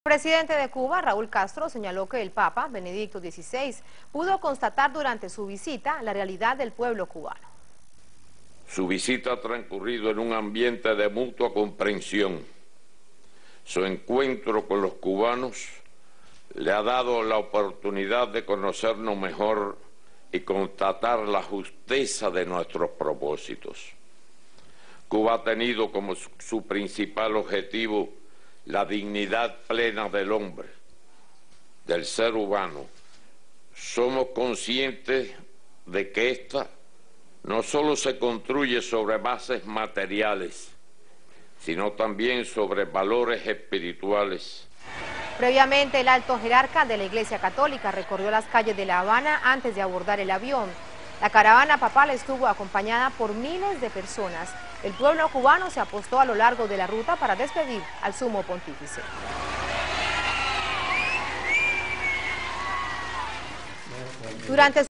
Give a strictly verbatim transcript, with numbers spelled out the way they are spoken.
El presidente de Cuba, Raúl Castro, señaló que el Papa, Benedicto dieciséis, pudo constatar durante su visita la realidad del pueblo cubano. Su visita ha transcurrido en un ambiente de mutua comprensión. Su encuentro con los cubanos le ha dado la oportunidad de conocernos mejor y constatar la justeza de nuestros propósitos. Cuba ha tenido como su principal objetivo la dignidad plena del hombre, del ser humano. Somos conscientes de que ésta no solo se construye sobre bases materiales, sino también sobre valores espirituales. Previamente, el alto jerarca de la Iglesia Católica recorrió las calles de La Habana antes de abordar el avión. La caravana papal estuvo acompañada por miles de personas. El pueblo cubano se apostó a lo largo de la ruta para despedir al sumo pontífice. Durante